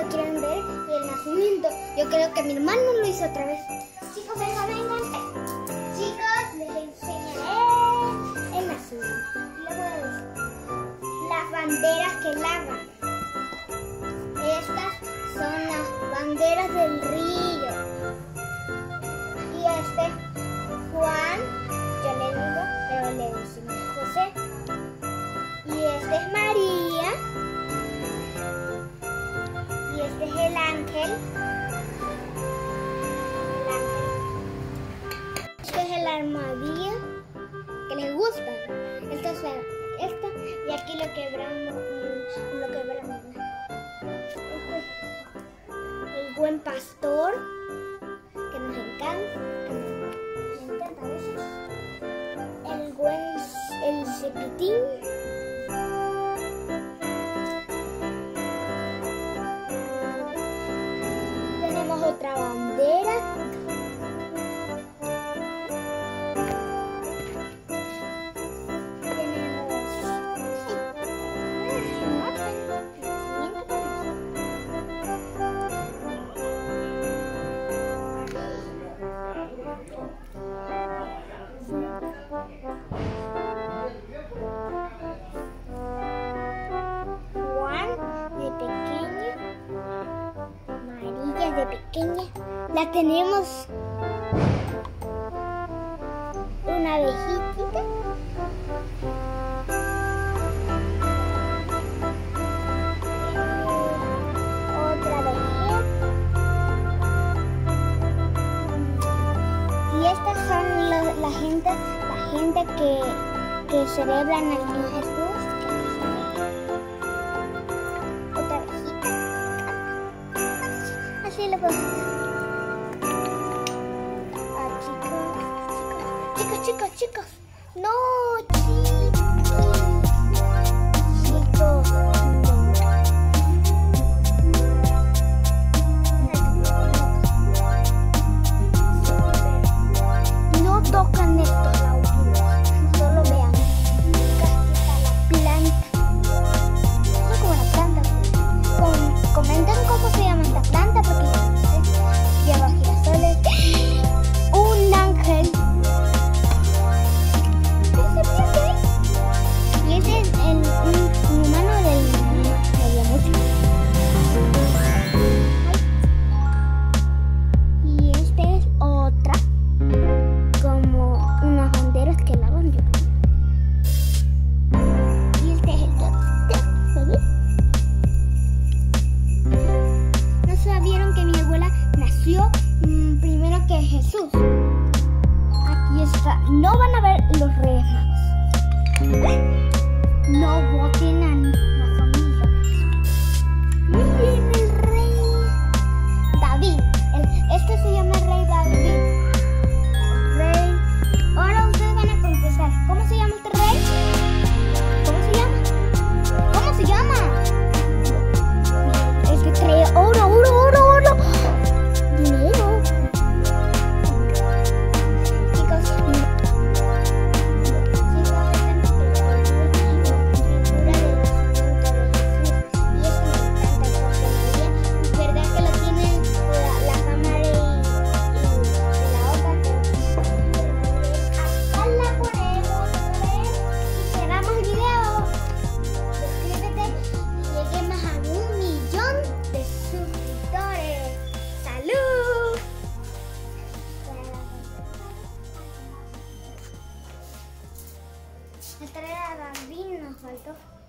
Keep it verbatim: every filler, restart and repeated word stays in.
quieren ver el nacimiento. Yo creo que mi hermano lo hizo otra vez. Chicos, vengan, vengan. Chicos, les enseñaré el nacimiento. Luego las banderas que lavan. Estas son las banderas del río. Y este Juan, yo le digo, pero le decimos José. Y este es María. Y este es el ángel. El ángel. Este es el armadillo que les gusta. Esto es esto. Y aquí lo quebramos. Lo quebramos. Este es el buen pastor que nos encanta. Que nos encanta a veces. El buen el cepitín. Otra bandera. Juan de pequeño, María de pequeña. La tenemos una abejita. Otra abejita. Y estas son los, la gente, la gente que, que celebran al niño Jesús. Otra abejita. Así lo podemos. Chicos, chicos, chicos. No, chicos. Chicos. No tocan estos autos. Solo vean. Acá está la planta. No como la planta. Com comenten cómo se llama esta planta porque yo no sé. Lleva girasoles. Un ángel. Y ese es el, un, un humano del medio mucho. Y este es otra, como unas banderas que lavan yo. Y este es el otro. ¿No sabieron que mi abuela nació mmm, primero que Jesús? Aquí está. No van a ver los Reyes Magos. No voten a la familia. Miren el rey David. El, este se llama el rey David. Rey. Ahora ustedes van a contestar. ¿Cómo se llama este rey? ¿Cómo se llama? ¿Cómo se llama? El que trae oro, oro, oro, oro. Dinero. Chicos. Esta era la Barbie, nos faltó.